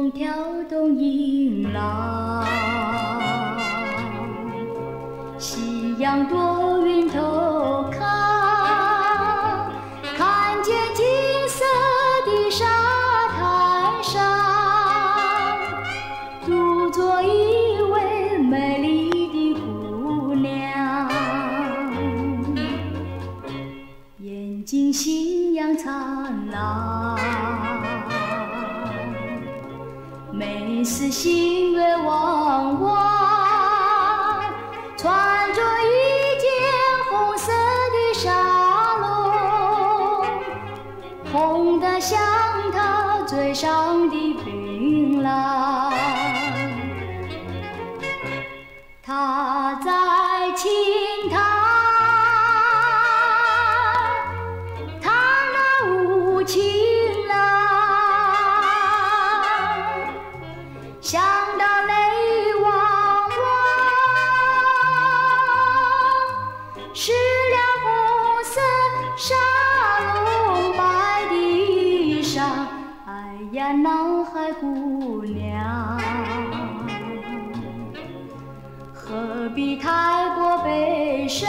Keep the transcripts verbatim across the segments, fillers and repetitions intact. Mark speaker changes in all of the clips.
Speaker 1: 风挑动银浪，夕阳躲云头看，看见金色的沙滩上，独坐一位美丽的姑娘，眼睛星样灿烂，眉似新月弯弯，穿着一件红色的纱笼，红得像她嘴上的槟榔。她在轻弹弹那无情郎，想到泪汪汪，湿了红色纱笼白的衣裳。哎呀，男孩姑娘，何必太过悲伤？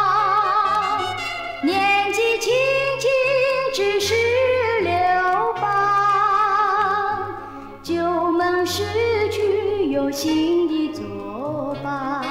Speaker 1: 年纪轻轻只是留疤，旧梦失去有新的作伴。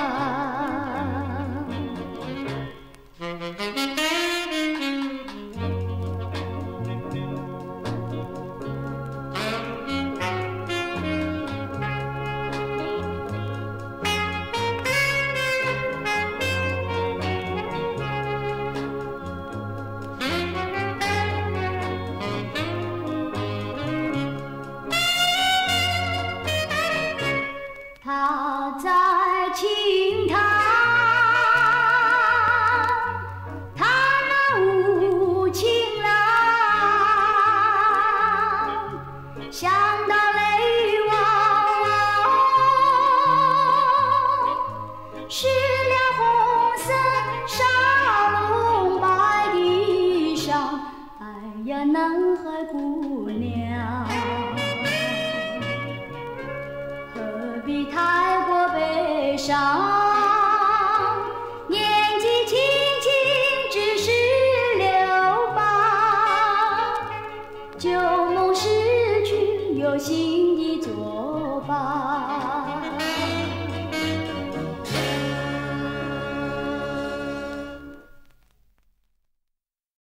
Speaker 1: 她在轻弹弹那无情郎，想到泪汪汪，湿了红色纱笼白的衣裳。哎呀，男孩姑娘，何必太过悲伤？